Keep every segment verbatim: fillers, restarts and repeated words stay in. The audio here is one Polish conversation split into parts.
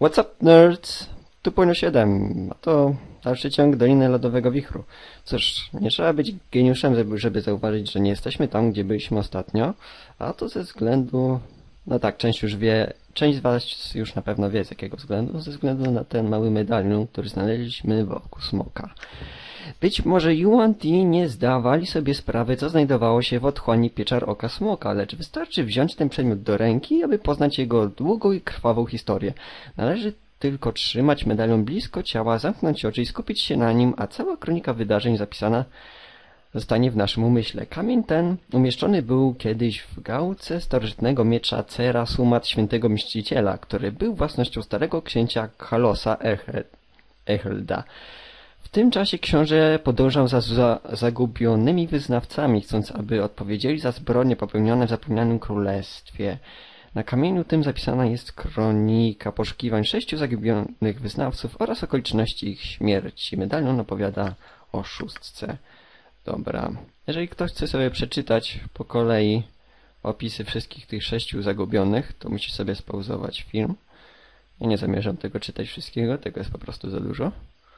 What's up, nerds? Tu siedem, a to dalszy ciąg Doliny Lodowego Wichru. Cóż, nie trzeba być geniuszem, żeby, żeby zauważyć, że nie jesteśmy tam, gdzie byliśmy ostatnio, a to ze względu... No tak, część już wie, część z was już na pewno wie z jakiego względu, ze względu na ten mały medalion, który znaleźliśmy wokół smoka. Być może Yuan Ti nie zdawali sobie sprawy, co znajdowało się w otchłani pieczar oka smoka, lecz wystarczy wziąć ten przedmiot do ręki, aby poznać jego długą i krwawą historię. Należy tylko trzymać medalion blisko ciała, zamknąć oczy i skupić się na nim, a cała kronika wydarzeń zapisana zostanie w naszym umyśle. Kamień ten umieszczony był kiedyś w gałce starożytnego miecza Cera Sumat Świętego Mściciela, który był własnością starego księcia Khalosa Echelda. W tym czasie książę podążał za, za zagubionymi wyznawcami, chcąc, aby odpowiedzieli za zbrodnie popełnione w zapomnianym królestwie. Na kamieniu tym zapisana jest kronika poszukiwań sześciu zagubionych wyznawców oraz okoliczności ich śmierci. Medalion opowiada o szóstce. Dobra. Jeżeli ktoś chce sobie przeczytać po kolei opisy wszystkich tych sześciu zagubionych, to musi sobie spauzować film. Ja nie zamierzam tego czytać wszystkiego, tego jest po prostu za dużo.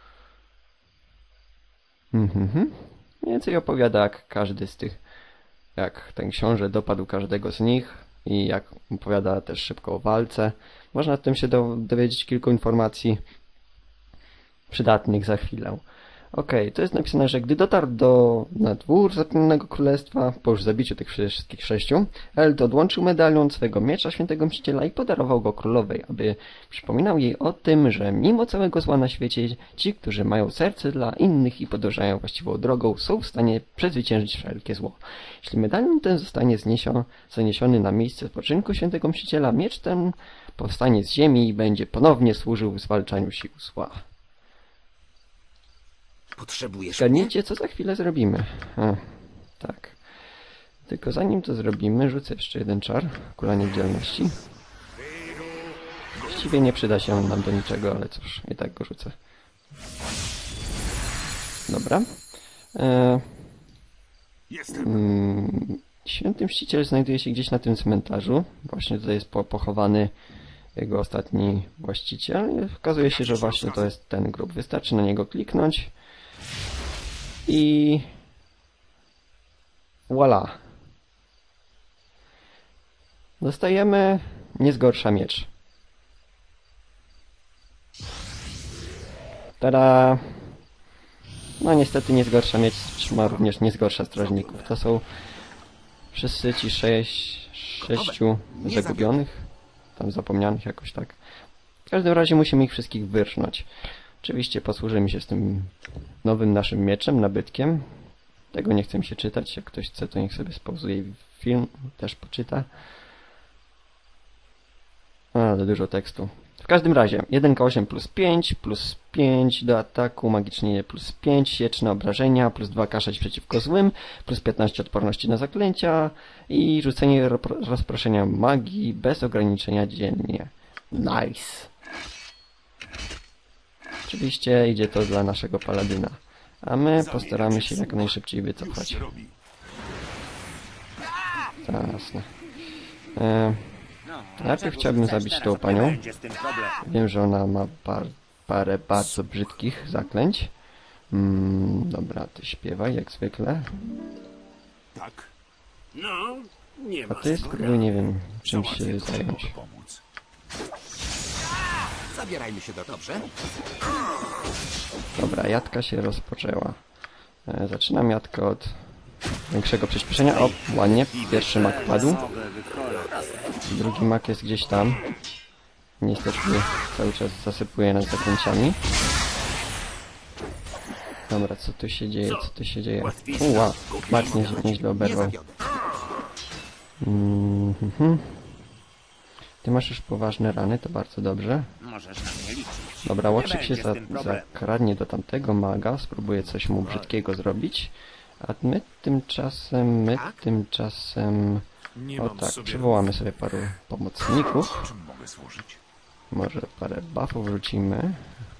Mhm. Mniej więcej opowiada, jak każdy z tych, jak ten książę dopadł każdego z nich i jak opowiada też szybko o walce. Można w tym się dowiedzieć kilku informacji przydatnych za chwilę. Okej, okay, to jest napisane, że gdy dotarł do na dwór zapomnianego królestwa, po już zabiciu tych wszystkich sześciu, Eld odłączył medalion swego miecza świętego mściciela i podarował go królowej, aby przypominał jej o tym, że mimo całego zła na świecie, ci, którzy mają serce dla innych i podążają właściwą drogą, są w stanie przezwyciężyć wszelkie zło. Jeśli medalion ten zostanie zniesiony, zaniesiony na miejsce spoczynku świętego mściciela, miecz ten powstanie z ziemi i będzie ponownie służył w zwalczaniu sił zła. Potrzebujesz Zgadnijcie, co za chwilę zrobimy. A, tak. Tylko zanim to zrobimy, rzucę jeszcze jeden czar. Kula niewidzialności. Właściwie nie przyda się on nam do niczego, ale cóż, i tak go rzucę. Dobra. E, mm, Święty Mściciel znajduje się gdzieś na tym cmentarzu. Właśnie tutaj jest po, pochowany jego ostatni właściciel. Okazuje się, że właśnie to jest ten grób. Wystarczy na niego kliknąć. I voilà. Dostajemy nie zgorsza miecz. Tada! No niestety nie zgorsza miecz, ma również nie zgorsza strażników. To są wszyscy ci sześć, sześciu zagubionych, tam zapomnianych jakoś tak. W każdym razie musimy ich wszystkich wyrżnąć. Oczywiście posłużymy się z tym nowym naszym mieczem, nabytkiem. Tego nie chcę mi się czytać. Jak ktoś chce, to niech sobie spauzuje film, też poczyta. Ale dużo tekstu. W każdym razie, jeden K osiem plus pięć, plus pięć do ataku, magicznie plus pięć, sieczne obrażenia, plus dwa K sześć przeciwko złym, plus piętnaście odporności na zaklęcia i rzucenie rozproszenia magii bez ograniczenia dziennie. Nice! Oczywiście idzie to dla naszego paladyna, a my postaramy się jak najszybciej wycofać. Jasne. E, najpierw chciałbym zabić tą panią. Wiem, że ona ma par, parę bardzo brzydkich zaklęć. Mm, dobra, ty śpiewaj jak zwykle. Tak. No, nie a ty spróbuj, nie wiem, czym się zająć. Zabierajmy się do dobrze. Dobra, jadka się rozpoczęła. E, zaczynam jadkę od większego przyspieszenia. O, ładnie. Pierwszy mak padł. Drugi mak jest gdzieś tam. Niestety cały czas zasypuje nas zaklęciami. Dobra, co tu się dzieje? Co tu się dzieje? Uła, mak nie, nieźle oberwał. Mm -hmm. Ty masz już poważne rany, to bardzo dobrze. Dobra, łotrzyk się za, zakradnie do tamtego maga, spróbuje coś mu brzydkiego zrobić. A my tymczasem, my tymczasem... O tak, przywołamy sobie paru pomocników. Może parę buffów wrzucimy.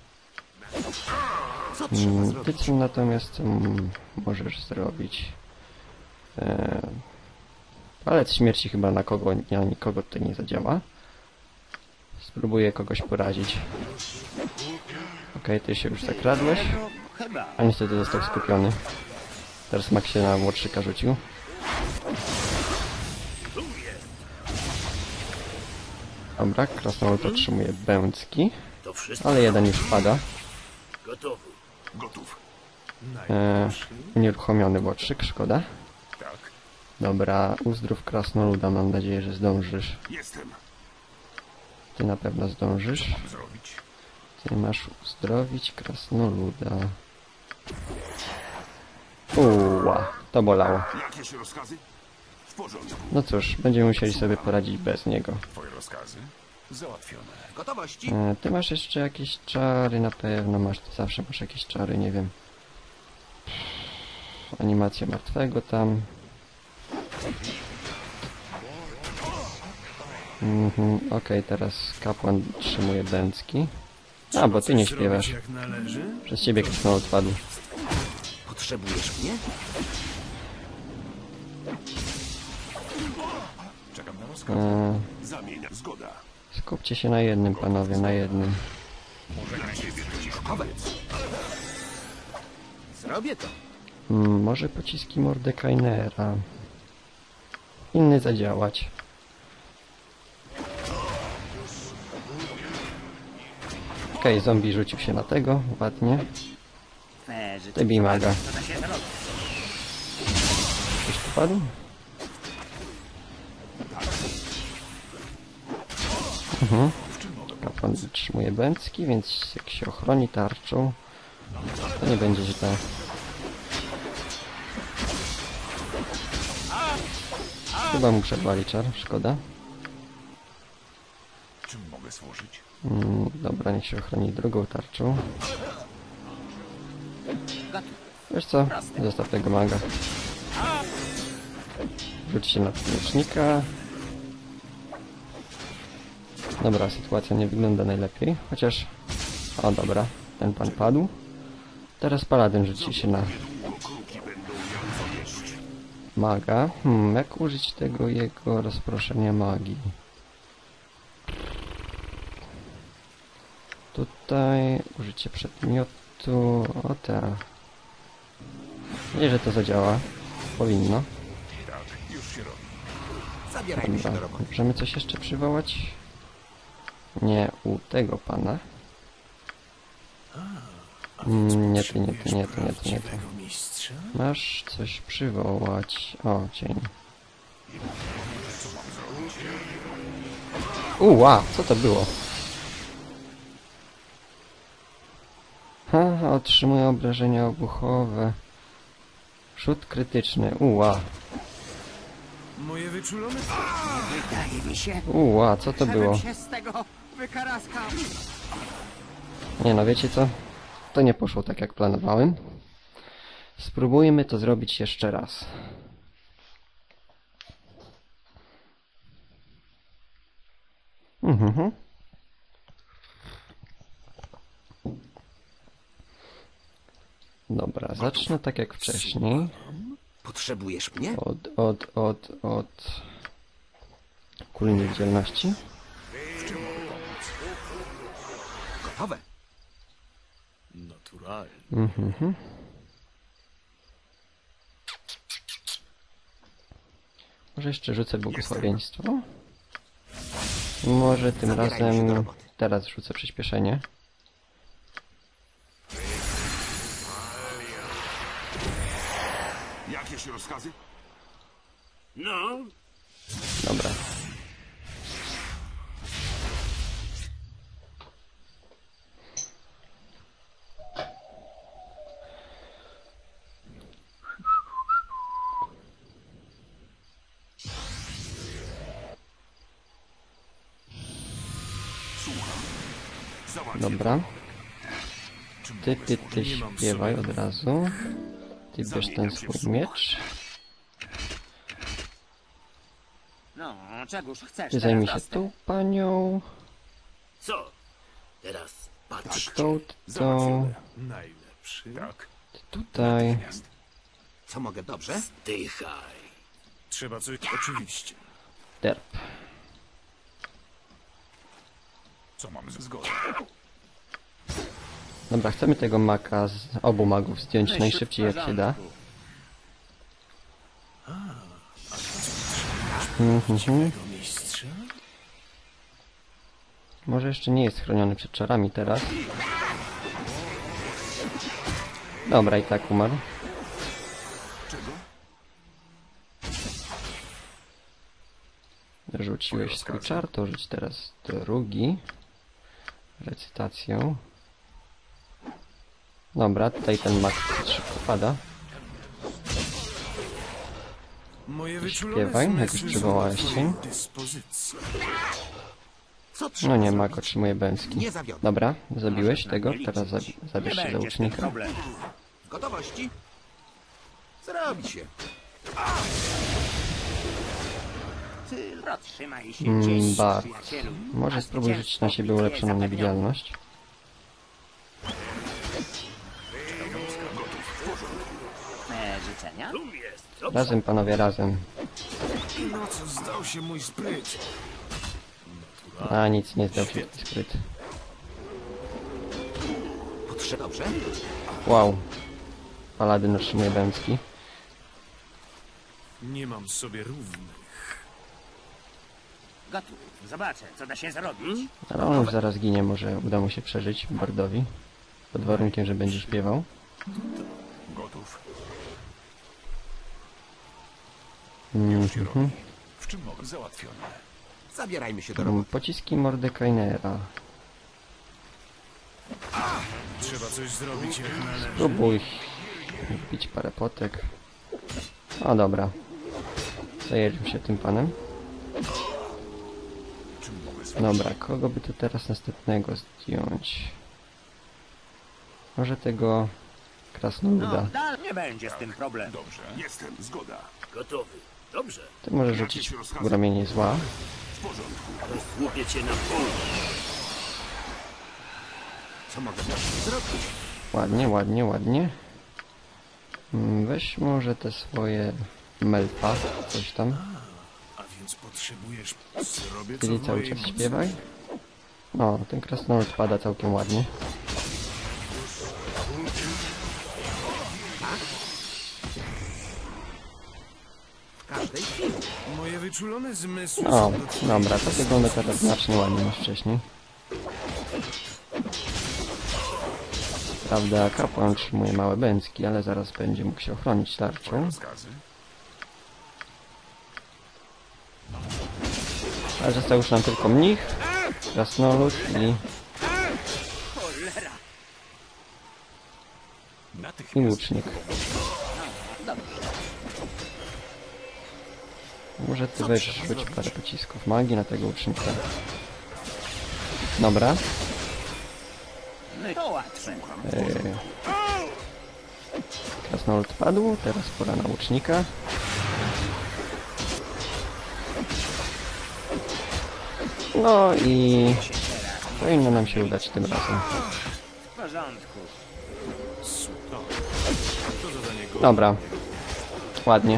Ty co natomiast mm, możesz zrobić? E, palec śmierci chyba na kogo, na nikogo tutaj nie zadziała. Spróbuję kogoś porazić. Okej, ty się już zakradłeś. Chyba. A niestety został skupiony. Teraz Max się na młodszyka rzucił. Dobra, krasnolud otrzymuje bęcki. To wszystko Ale jeden już pada. gotowy. Gotów. E, unieruchomiony młodszyk, szkoda. Tak. Dobra, uzdrów krasnoluda, mam nadzieję, że zdążysz. Jestem. Ty na pewno zdążysz. Mam zrobić. Ty masz uzdrowić krasnoluda. Uła, to bolało. Jakieś rozkazy? W porządku. No cóż, będziemy musieli sobie poradzić bez niego. Twoje rozkazy? Załatwione. W gotowości. E, ty masz jeszcze jakieś czary, na pewno masz, ty zawsze masz jakieś czary, nie wiem. Animacja martwego tam. Mhm, okej, teraz kapłan trzymuje bęcki. A, bo ty nie śpiewasz. Jak należy? Przez ciebie krasnolud padł. Potrzebujesz mnie? Czekam na rozkaz. E, Zamienia. Zgoda. skupcie się na jednym, panowie, na jednym. Może na ciebie lecisz. Gotowe. Zrobię to. Mm, może pociski Mordekainera. Inny zadziałać. Okej, zombie rzucił się na tego, ładnie. Tybij maga. Ktoś tu padł? Mhm. Kapłan wytrzymuje bęcki, więc jak się ochroni tarczą, to nie będzie źle. Chyba mu przerwali czar, szkoda. Czym mogę służyć? Mm, dobra, niech się ochroni drugą tarczą. Wiesz co? Zostaw tego maga. Rzuć się na miecznika. Dobra, sytuacja nie wygląda najlepiej. Chociaż... O, dobra. Ten pan padł. Teraz paladyn rzuci się na Kruki będą miały co jeść. maga. Hmm, jak użyć tego jego rozproszenia magii? Tutaj użycie przedmiotu... O tak. Nie, że to zadziała. Powinno. Tak, już się robi. Zabierajmy się do Dobra. roboty. Możemy coś jeszcze przywołać? Nie u tego pana. Mm, nie ty, nie ty, nie ty, nie ty, nie ty. Prawdziwego mistrza? Masz coś przywołać. O, cień. Uła, co to było? Ha, otrzymuję obrażenia obuchowe. Rzut krytyczny. Uła. Moje wyczulone... Wydaje mi się, Uła, co to było? żebym się z tego wykaraskał. Nie no, wiecie co? To nie poszło tak jak planowałem. Spróbujmy to zrobić jeszcze raz. Mhm. Dobra, zacznę tak jak wcześniej. Potrzebujesz mnie? Od, od, od, od... Kuli niewidzialności. Gotowe. Naturalnie. Mhm. Może jeszcze rzucę błogosławieństwo. Może tym Zabierajmy się do razem... roboty. Teraz rzucę przyspieszenie. Jakieś rozkazy? No, Dobra. Załatwię. Dobra. Czym Ty, mogę ty, służyć? ty śpiewaj od razu. Ty bierz ten swój miecz. No, czegoż chcesz Ty teraz, zajmij się lasy? tą panią. co? Teraz patrz. Tą, tą. Załatwione. Najlepszy. Tak. Ty tutaj. Co mogę dobrze? Zdychaj. Trzeba coś... Oczywiście. Derp. Co mam z zgodą? Dobra, chcemy tego maka z obu magów zdjąć Myśl w najszybciej jak się da. porządku. Mhm. Tego mistrza? Może jeszcze nie jest chroniony przed czarami teraz. Dobra, i tak umarł. Czego? Rzuciłeś swój czar, to rzuć teraz drugi. Recytacją. Dobra, tutaj ten mak szybko pada. Moje wyczulone Śpiewaj, jak zmysły już są przywołałeś w się. twojej dyspozycji. Co trzeba No nie, zrobić? mak otrzymuje bęcki. Nie zawiodę. Dobra, zabiłeś Możesz na tego, mnie liczyć. teraz zabi zabierz Nie się za będzie z tym łucznika. problemu. W gotowości? Zrobi się. Tylko trzymaj się Mm, gdzieś, Bart. przyjacielu. Może A spróbuj rzucić na siebie zwycięstwo ulepszoną będzie zapewnione. niewidzialność. E, życzenia? Tu jest. Dobrze. Razem, panowie, razem. No co zdał się mój spryt? A, nic, nie zdał się spryt. Potrze dobrze? Wow. Paladyn otrzymuje bęcki. Nie mam sobie równych. Gotów. Zobaczę, co da się zrobić. Ale on już zaraz ginie, może uda mu się przeżyć Bardowi. Pod warunkiem, że będzie śpiewał. Gotów. Mhm. W czym mogę? Załatwione. Zabierajmy się do Mm, roboty. Pociski Mordekainera. Trzeba coś zrobić jak należy. Próbuj wbić parę potek. O, dobra. Zajedziemy się tym panem. Czym mogę z... Dobra, kogo by tu teraz następnego zdjąć? Może tego krasnoluda. No, dal nie będzie z tym problemu. Dobrze. Jestem. Zgoda. Gotowy. Dobrze. Ty może rzucić w ramienie zła. W porządku. Rozłupię cię na pół. Co mogę dla ciebie zrobić? Ładnie, ładnie, ładnie. Mm, Weź może te swoje melfa, coś tam. A więc potrzebujesz... Zrobię co Czyli w cały mojej czas mocy. śpiewaj. O, ten krasnolud pada całkiem ładnie. W każdej chwili. Moje wyczulone zmysły O, są do twojej dobra, to wygląda teraz znacznie ładniej niż wcześniej. Prawda, kapłan otrzymuje małe bęcki, ale zaraz będzie mógł się ochronić tarczą. Rozkazy? Ale został już nam tylko mnich, krasnolud i, Cholera. i Natychmiast. łucznik. Może ty weź rzuć parę pocisków magii na tego łucznika. Dobra. No to łatwe. Yy. Krasnolud padł, teraz pora na łucznika. No i powinno nam się udać tym razem. W porządku. To zadanie go. Dobra. Ładnie.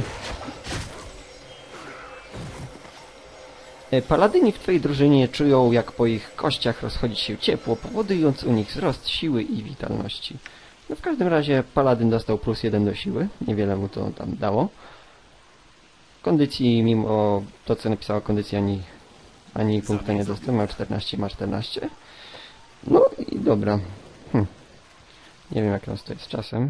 E, Paladyni w twojej drużynie czują, jak po ich kościach rozchodzi się ciepło, powodując u nich wzrost siły i witalności. No w każdym razie paladyn dostał plus jeden do siły. Niewiele mu to tam dało. Kondycji, mimo to co napisała kondycja, ani, ani punkta nie dostał. Ma czternaście, ma czternaście. No i dobra. Hm. Nie wiem jak nas to jest z czasem.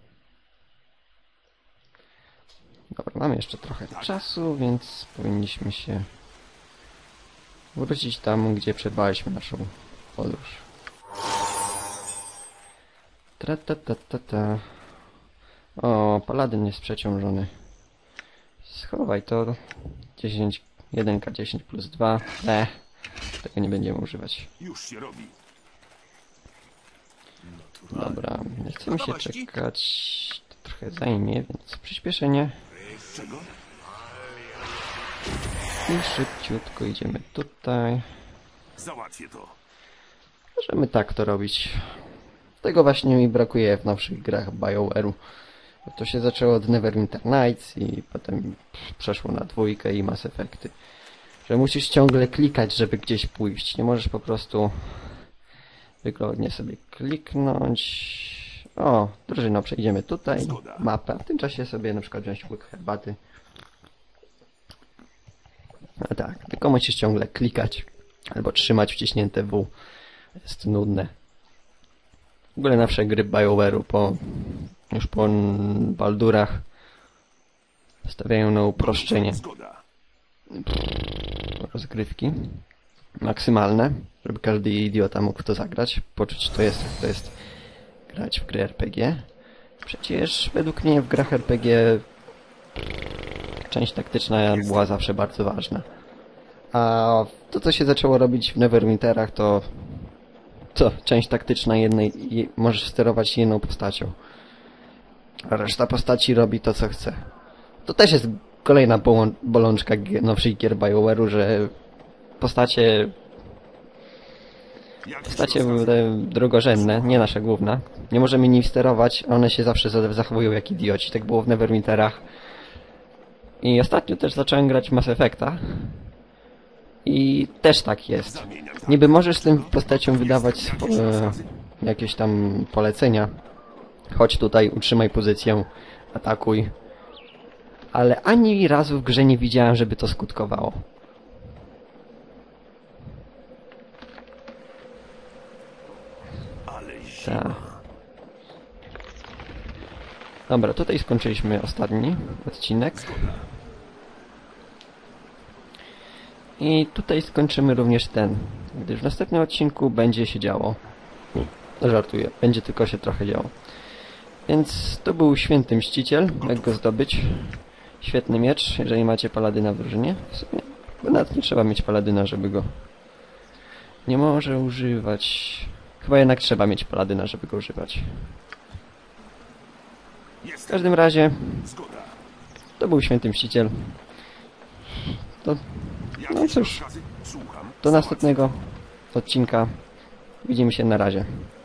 Dobra, mamy jeszcze trochę czasu, więc powinniśmy się wrócić tam, gdzie przerwaliśmy naszą podróż. Tra ta ta ta ta. O, paladyn jest przeciążony. Schowaj to. dziesięć, jeden K dziesięć plus dwa. E, tego nie będziemy używać. Już się robi. Dobra, nie chcemy się czekać. To trochę zajmie, więc przyspieszenie. Czego? I szybciutko idziemy tutaj. Załatwię to. Możemy tak to robić. Tego właśnie mi brakuje w nowszych grach BioWare'u. Bo to się zaczęło od Neverwinter Nights i potem przeszło na dwójkę i Mass Effecty. że musisz ciągle klikać, żeby gdzieś pójść. Nie możesz po prostu wygodnie sobie kliknąć. O, drużyno, przejdziemy tutaj, mapę. W tym czasie sobie na przykład wziąć łyk herbaty. A tak, tylko musisz ciągle klikać albo trzymać wciśnięte W. Jest nudne. W ogóle nawsze gry BioWare'u po już po Baldurach stawiają na uproszczenie Zgoda. rozgrywki maksymalne, żeby każdy idiota mógł w to zagrać, poczuć to jest, jak to jest grać w gry R P G. Przecież według mnie w grach R P G część taktyczna była zawsze bardzo ważna. A to, co się zaczęło robić w Neverwinterach, to to część taktyczna jednej, je, możesz sterować jedną postacią. A reszta postaci robi to, co chce. To też jest kolejna bolą- bolączka g- nowszych gier BioWare'u, że postacie Jak postacie były te drugorzędne, nie nasza główna. Nie możemy nimi sterować, a one się zawsze za- zachowują jak idioci. Tak było w Neverwinterach. I ostatnio też zacząłem grać w Mass Effecta. I też tak jest. Niby możesz z tym postacią wydawać e, jakieś tam polecenia. Chodź tutaj, utrzymaj pozycję, atakuj. Ale ani razu w grze nie widziałem, żeby to skutkowało. Ale Tak. Dobra, tutaj skończyliśmy ostatni odcinek. I tutaj skończymy również ten, gdyż w następnym odcinku będzie się działo. No, żartuję, będzie tylko się trochę działo. Więc to był Święty Mściciel, jak go zdobyć. Świetny miecz, jeżeli macie paladyna w drużynie. W sumie, bo nawet nie trzeba mieć paladyna, żeby go... Nie może używać... Chyba jednak trzeba mieć paladyna, żeby go używać. W każdym razie, zgoda. to był Święty Mściciel. To... No cóż, Słucham. do następnego odcinka. Widzimy się, na razie.